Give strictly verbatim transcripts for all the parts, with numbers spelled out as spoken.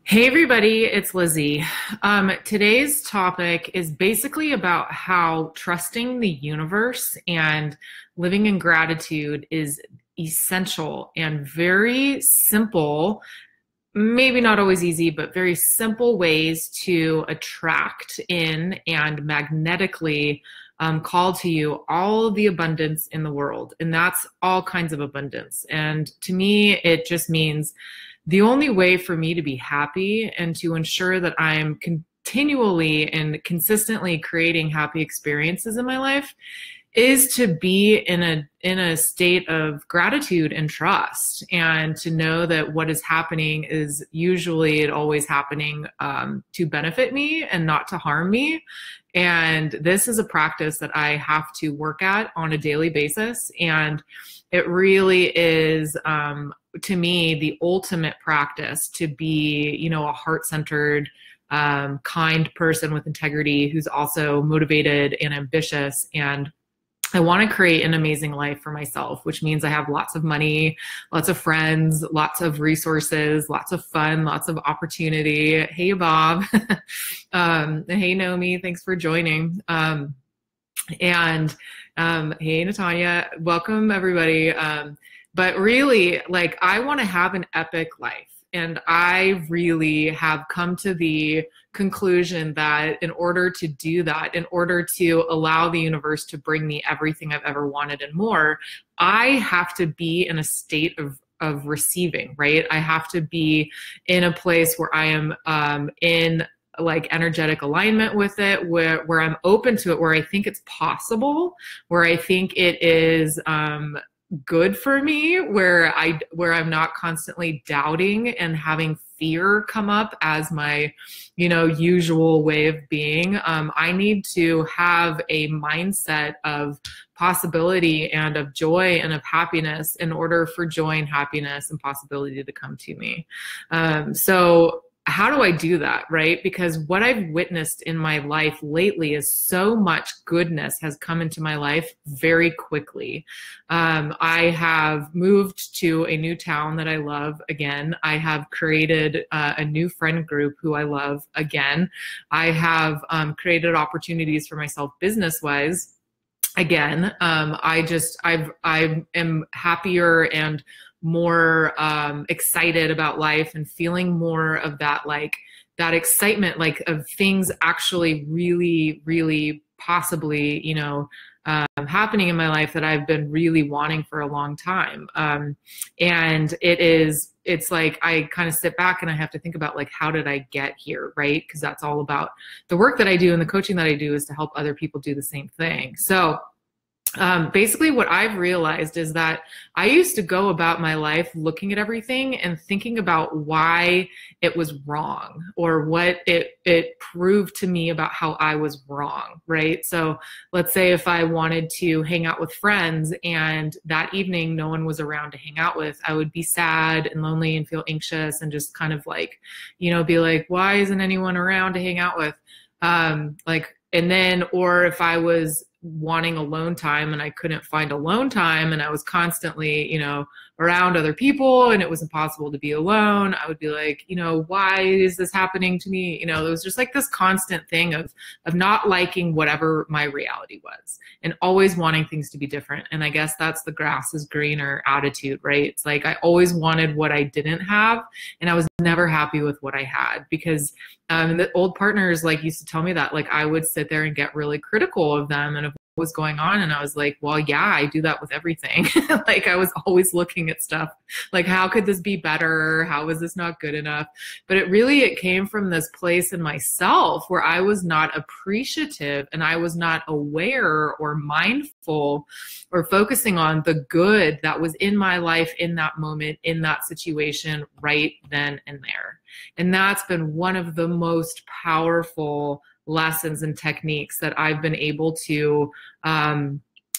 Hey everybody, it's Lizzie. Um, today's topic is basically about how trusting the universe and living in gratitude is essential and very simple, maybe not always easy, but very simple ways to attract in and magnetically um, call to you all of the abundance in the world. And that's all kinds of abundance. And to me, it just means the only way for me to be happy and to ensure that I'm continually and consistently creating happy experiences in my life is to be in a in a state of gratitude and trust, and to know that what is happening is usually it always happening um, to benefit me and not to harm me. And this is a practice that I have to work at on a daily basis, and it really is um, to me the ultimate practice to be, you know, a heart-centered, um, kind person with integrity who's also motivated and ambitious. And I want to create an amazing life for myself, which means I have lots of money, lots of friends, lots of resources, lots of fun, lots of opportunity. Hey, Bob. um, hey, Nomi. Thanks for joining. Um, and um, hey, Natanya. Welcome, everybody. Um, but really, like, I want to have an epic life. And I really have come to the conclusion that in order to do that, in order to allow the universe to bring me everything I've ever wanted and more, I have to be in a state of of receiving, right? I have to be in a place where I am um, in like energetic alignment with it, where where I'm open to it, where I think it's possible, where I think it is um, good for me, where I where I'm not constantly doubting and having fear come up as my, you know, usual way of being. Um, I need to have a mindset of possibility and of joy and of happiness in order for joy and happiness and possibility to come to me. Um, so how do I do that, right? Because what I've witnessed in my life lately is so much goodness has come into my life very quickly. Um, I have moved to a new town that I love again. I have created uh, a new friend group who I love again. I have um, created opportunities for myself business-wise. Again, um, I just, I've, I am happier and more um, excited about life and feeling more of that, like that excitement, like of things actually really, really possibly, you know, um, happening in my life that I've been really wanting for a long time. Um, and it is, it's like, I kind of sit back and I have to think about like, how did I get here? Right. Because that's all about the work that I do and the coaching that I do is to help other people do the same thing. So Um, basically what I've realized is that I used to go about my life looking at everything and thinking about why it was wrong or what it, it proved to me about how I was wrong, right? So let's say if I wanted to hang out with friends and that evening no one was around to hang out with, I would be sad and lonely and feel anxious and just kind of like, you know, be like, why isn't anyone around to hang out with? Um, like, and then, or if I was wanting alone time and I couldn't find alone time and I was constantly, you know, around other people and it was impossible to be alone, I would be like, you know, why is this happening to me? You know, it was just like this constant thing of, of not liking whatever my reality was and always wanting things to be different. And I guess that's the grass is greener attitude, right? It's like, I always wanted what I didn't have and I was never happy with what I had because um, the old partners like used to tell me that, like, I would sit there and get really critical of them and of what was going on. And I was like, well, yeah, I do that with everything. Like I was always looking at stuff like, how could this be better? How is this not good enough? But it really, it came from this place in myself where I was not appreciative and I was not aware or mindful or focusing on the good that was in my life in that moment, in that situation, right then and there. And that's been one of the most powerful lessons and techniques that I've been able to um,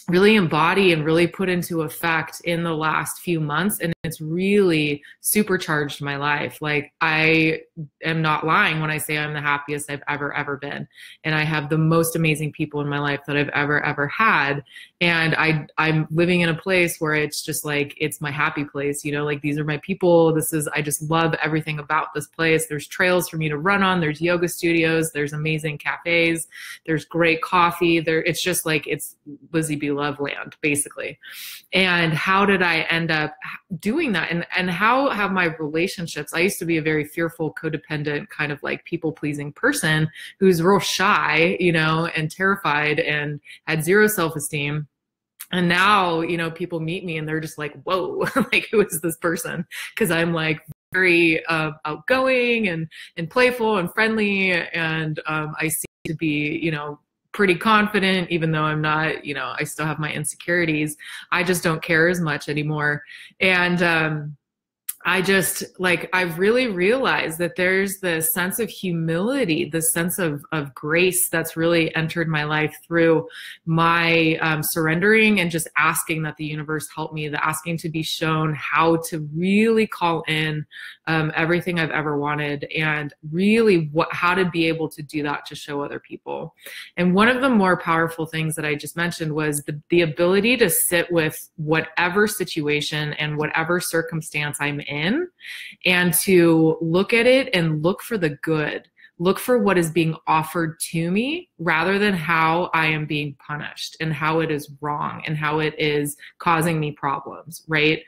really embody and really put into effect in the last few months. And it's really supercharged my life. Like, I am not lying when I say I'm the happiest I've ever, ever been. And I have the most amazing people in my life that I've ever, ever had. And I, I'm living in a place where it's just like, it's my happy place, you know, like these are my people. This is, I just love everything about this place. There's trails for me to run on. There's yoga studios. There's amazing cafes. There's great coffee there. It's just like, it's Lizzie B. Love land, basically. And how did I end up doing that? And, and how have my relationships, I used to be a very fearful, codependent, kind of like people pleasing person who's real shy, you know, and terrified and had zero self-esteem. And now, you know, people meet me and they're just like, whoa, like, who is this person? Because I'm like very uh, outgoing and, and playful and friendly. And um, I seem to be, you know, pretty confident, even though I'm not, you know, I still have my insecurities. I just don't care as much anymore. And, um, I just like, I've really realized that there's this sense of humility, this sense of, of grace that's really entered my life through my um, surrendering and just asking that the universe help me, the asking to be shown how to really call in um, everything I've ever wanted, and really what, how to be able to do that to show other people. And one of the more powerful things that I just mentioned was the, the ability to sit with whatever situation and whatever circumstance I'm in, in and to look at it and look for the good, look for what is being offered to me rather than how I am being punished and how it is wrong and how it is causing me problems, right?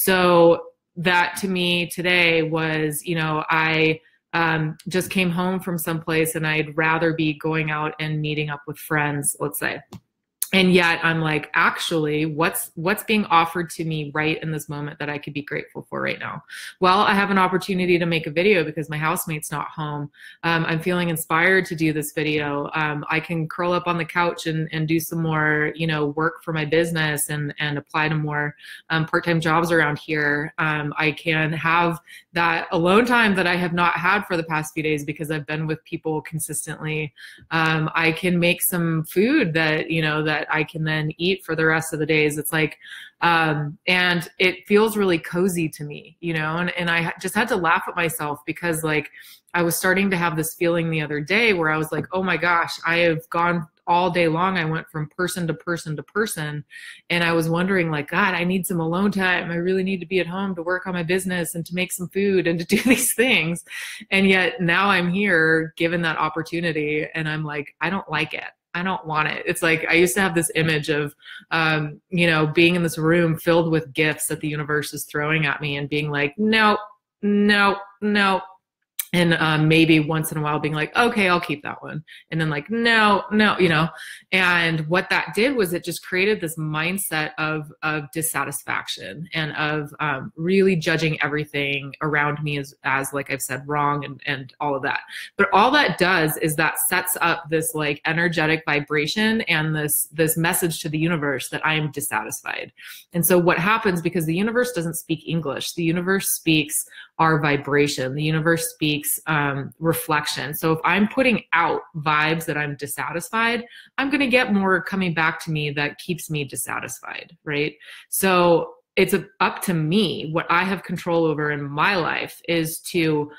So that to me today was, you know, I um, just came home from someplace and I'd rather be going out and meeting up with friends, let's say. And yet I'm like, actually, what's what's being offered to me right in this moment that I could be grateful for right now? Well, I have an opportunity to make a video because my housemate's not home. Um, I'm feeling inspired to do this video. Um, I can curl up on the couch and, and do some more, you know, work for my business and, and apply to more um, part-time jobs around here. Um, I can have that alone time that I have not had for the past few days because I've been with people consistently. Um, I can make some food that, you know, that I can then eat for the rest of the days. It's like, um, and it feels really cozy to me, you know, and, and I just had to laugh at myself because like I was starting to have this feeling the other day where I was like, oh my gosh, I have gone all day long. I went from person to person to person. And I was wondering like, God, I need some alone time. I really need to be at home to work on my business and to make some food and to do these things. And yet now I'm here given that opportunity and I'm like, I don't like it. I don't want it. It's like, I used to have this image of, um, you know, being in this room filled with gifts that the universe is throwing at me and being like, no, no, no. And um, maybe once in a while being like, okay, I'll keep that one. And then like, no, no, you know. And what that did was it just created this mindset of, of dissatisfaction and of um, really judging everything around me as, as like I've said, wrong and, and all of that. But all that does is that sets up this like energetic vibration and this, this message to the universe that I am dissatisfied. And so what happens, because the universe doesn't speak English, the universe speaks our vibration, the universe speaks um, reflection. So if I'm putting out vibes that I'm dissatisfied, I'm going to get more coming back to me that keeps me dissatisfied, right? So it's up to me. What I have control over in my life is to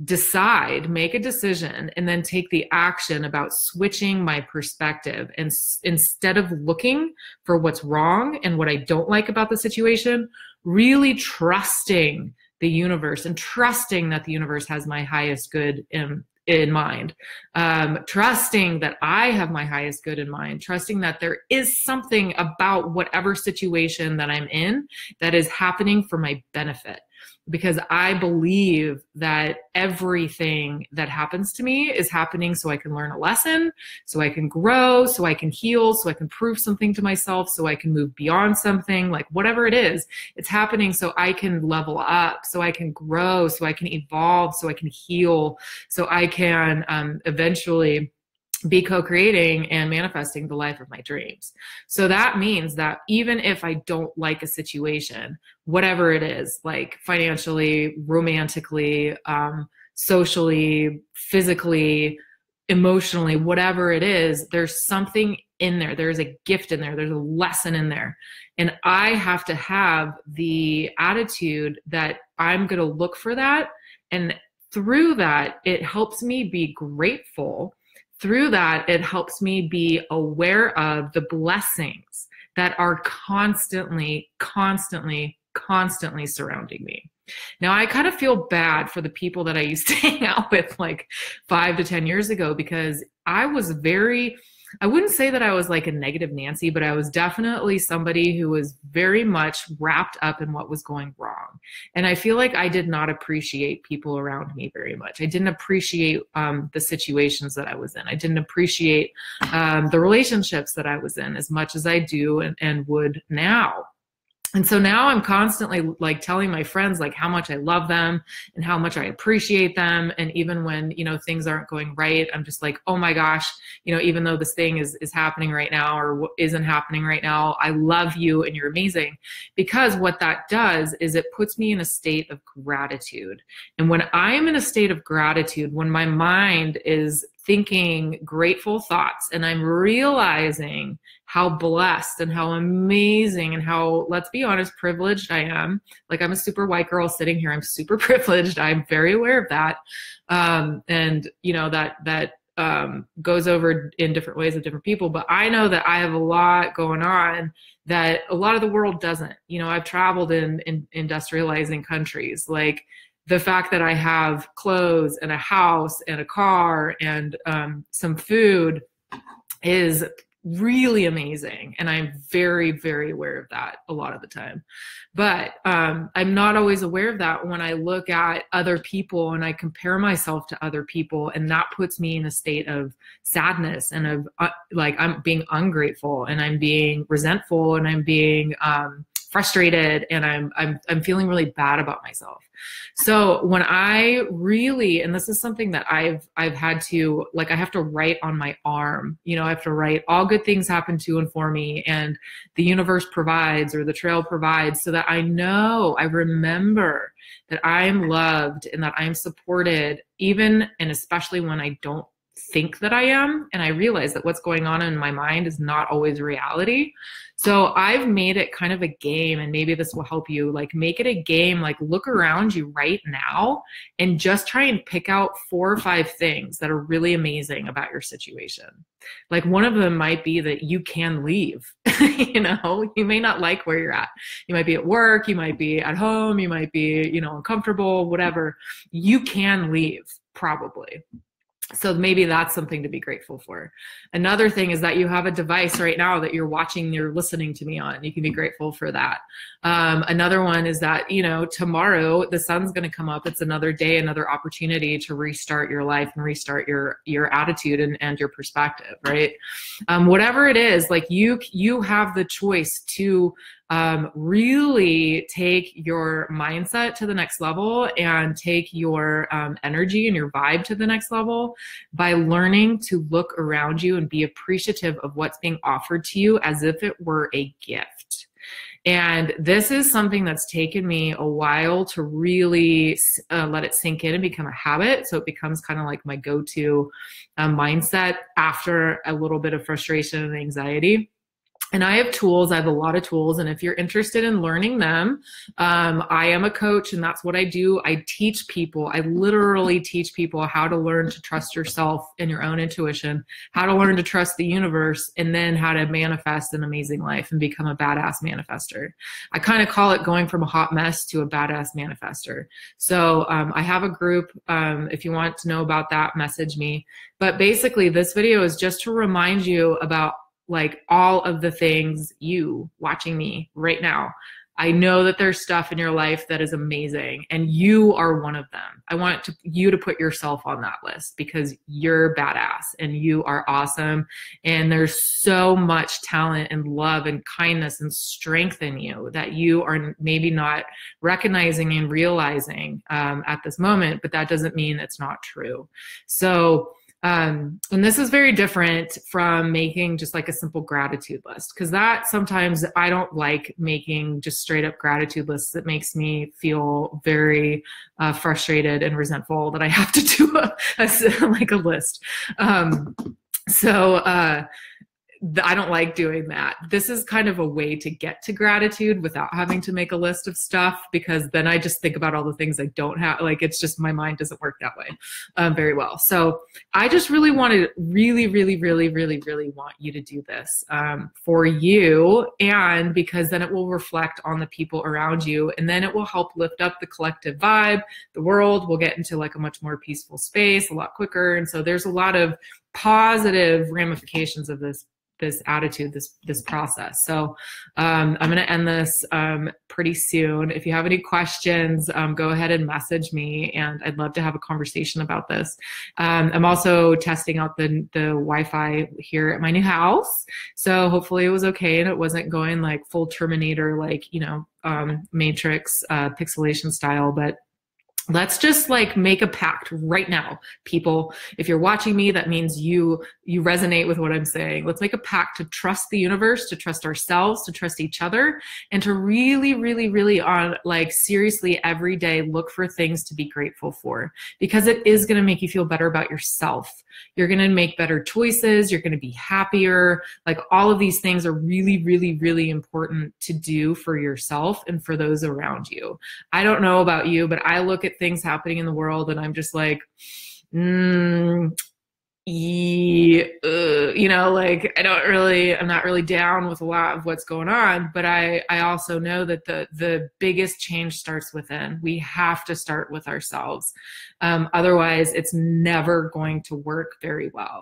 decide, make a decision, and then take the action about switching my perspective. And s- instead of looking for what's wrong and what I don't like about the situation, really trusting the universe and trusting that the universe has my highest good in, in mind, um, trusting that I have my highest good in mind, trusting that there is something about whatever situation that I'm in that is happening for my benefit. Because I believe that everything that happens to me is happening so I can learn a lesson, so I can grow, so I can heal, so I can prove something to myself, so I can move beyond something, like whatever it is, it's happening so I can level up, so I can grow, so I can evolve, so I can heal, so I can um, eventually be co-creating and manifesting the life of my dreams. So that means that even if I don't like a situation, whatever it is, like financially, romantically, um, socially, physically, emotionally, whatever it is, there's something in there. There's a gift in there. There's a lesson in there. And I have to have the attitude that I'm going to look for that. And through that, it helps me be grateful. Through that, it helps me be aware of the blessings that are constantly, constantly, constantly surrounding me. Now, I kind of feel bad for the people that I used to hang out with like five to ten years ago, because I was very, I wouldn't say that I was like a negative Nancy, but I was definitely somebody who was very much wrapped up in what was going wrong. And I feel like I did not appreciate people around me very much. I didn't appreciate um, the situations that I was in. I didn't appreciate um, the relationships that I was in as much as I do and, and would now. And so now I'm constantly like telling my friends like how much I love them and how much I appreciate them. And even when, you know, things aren't going right, I'm just like, oh my gosh, you know, even though this thing is, is happening right now or isn't happening right now, I love you and you're amazing. Because what that does is it puts me in a state of gratitude. And when I'm in a state of gratitude, when my mind is thinking grateful thoughts and I'm realizing how blessed and how amazing and how, let's be honest, privileged I am. Like, I'm a super white girl sitting here. I'm super privileged. I'm very aware of that. Um, and you know, that, that, um, goes over in different ways with different people, but I know that I have a lot going on that a lot of the world doesn't. You know, I've traveled in, in industrializing countries. Like, the fact that I have clothes and a house and a car and um, some food is really amazing. And I'm very, very aware of that a lot of the time. But um, I'm not always aware of that when I look at other people and I compare myself to other people. And that puts me in a state of sadness and of uh, like, I'm being ungrateful and I'm being resentful and I'm being um, frustrated and I'm, I'm, I'm feeling really bad about myself. So when I really, and this is something that I've, I've had to, like, I have to write on my arm, you know, I have to write all good things happen to and for me, and the universe provides, or the trail provides, so that I know, I remember that I'm loved and that I'm supported, even and especially when I don't think that I am. And I realize that what's going on in my mind is not always reality. So I've made it kind of a game, and maybe this will help you, like, make it a game, like, look around you right now and just try and pick out four or five things that are really amazing about your situation. Like, one of them might be that you can leave. You know, you may not like where you're at. You might be at work, you might be at home, you might be, you know, uncomfortable, whatever. You can leave, probably. So maybe that's something to be grateful for. Another thing is that you have a device right now that you're watching, you're listening to me on. You can be grateful for that. Um, another one is that, you know, tomorrow the sun's going to come up. It's another day, another opportunity to restart your life and restart your, your attitude and, and your perspective, right? Um, whatever it is, like, you, you have the choice to Um, really take your mindset to the next level and take your um, energy and your vibe to the next level by learning to look around you and be appreciative of what's being offered to you as if it were a gift. And this is something that's taken me a while to really uh, let it sink in and become a habit. So it becomes kind of like my go-to uh, mindset after a little bit of frustration and anxiety. And I have tools, I have a lot of tools. And if you're interested in learning them, um, I am a coach, and that's what I do. I teach people, I literally teach people how to learn to trust yourself and your own intuition, how to learn to trust the universe, and then how to manifest an amazing life and become a badass manifester. I kind of call it going from a hot mess to a badass manifester. So um, I have a group. Um, if you want to know about that, message me. But basically, this video is just to remind you about, like, all of the things, you watching me right now. I know that there's stuff in your life that is amazing, and you are one of them. I want to, you to put yourself on that list, because you're badass and you are awesome. And there's so much talent and love and kindness and strength in you that you are maybe not recognizing and realizing um, at this moment, but that doesn't mean it's not true. So Um, and this is very different from making just like a simple gratitude list, because that sometimes I don't like making just straight up gratitude lists. It makes me feel very uh, frustrated and resentful that I have to do a, a, like a list. Um, so uh, I don't like doing that. This is kind of a way to get to gratitude without having to make a list of stuff, because then I just think about all the things I don't have. Like, it's just, my mind doesn't work that way um, very well. So I just really wanted, really, really, really, really, really want you to do this um, for you. And because then it will reflect on the people around you, and then it will help lift up the collective vibe. The world will get into like a much more peaceful space a lot quicker. And so there's a lot of positive ramifications of this this attitude, this this process. So um, I'm going to end this um, pretty soon. If you have any questions, um, go ahead and message me, and I'd love to have a conversation about this. Um, I'm also testing out the the Wi-Fi here at my new house, so hopefully it was okay and it wasn't going like full Terminator, like, you know, um, Matrix uh, pixelation style, but let's just like make a pact right now, people. If you're watching me, that means you you resonate with what I'm saying. Let's make a pact to trust the universe, to trust ourselves, to trust each other, and to really, really, really on like seriously every day look for things to be grateful for, because it is going to make you feel better about yourself. You're going to make better choices. You're going to be happier. Like, all of these things are really, really, really important to do for yourself and for those around you. I don't know about you, but I look at things happening in the world and I'm just like, mm, yeah, uh, you know, like I don't really, I'm not really down with a lot of what's going on, but I, I also know that the, the biggest change starts within. We have to start with ourselves. Um, otherwise it's never going to work very well.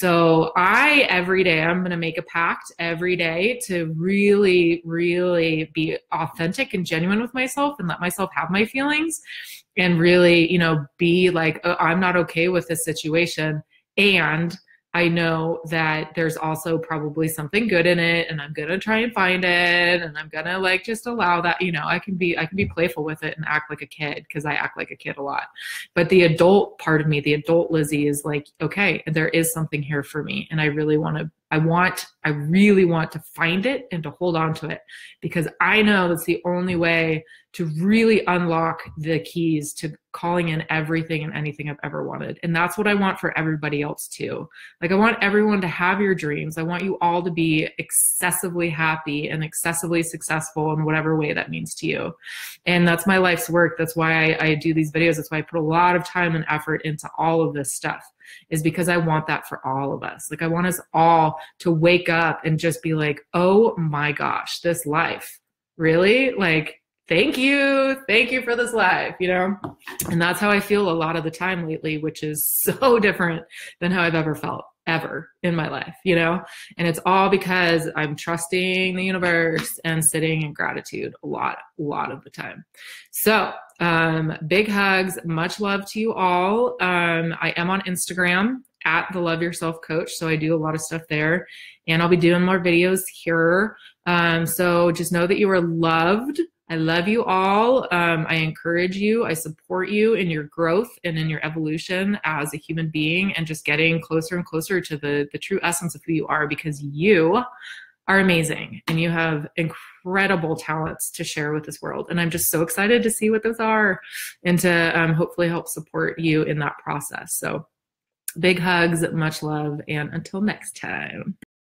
So I, every day, I'm going to make a pact every day to really, really be authentic and genuine with myself and let myself have my feelings, and really, you know, be like, oh, I'm not okay with this situation. And I know that there's also probably something good in it, and I'm going to try and find it, and I'm going to like just allow that, you know, I can be, I can be playful with it and act like a kid, because I act like a kid a lot. But the adult part of me, the adult Lizzie, is like, okay, there is something here for me. And I really want to, I want, I really want to find it and to hold on to it, because I know that's the only way to really unlock the keys to calling in everything and anything I've ever wanted. And that's what I want for everybody else too. Like, I want everyone to have your dreams. I want you all to be excessively happy and excessively successful in whatever way that means to you. And that's my life's work. That's why I, I do these videos. That's why I put a lot of time and effort into all of this stuff, is because I want that for all of us. Like, I want us all to wake up and just be like, oh my gosh, this life, really? Like, thank you. Thank you for this life, you know? And that's how I feel a lot of the time lately, which is so different than how I've ever felt ever in my life, you know? And it's all because I'm trusting the universe and sitting in gratitude a lot, a lot of the time. So um, big hugs, much love to you all. Um, I am on Instagram at the Love Yourself Coach. So I do a lot of stuff there, and I'll be doing more videos here. Um, so just know that you are loved. I love you all. Um, I encourage you. I support you in your growth and in your evolution as a human being, and just getting closer and closer to the, the true essence of who you are, because you are amazing and you have incredible talents to share with this world. And I'm just so excited to see what those are, and to um, hopefully help support you in that process. So big hugs, much love, and until next time.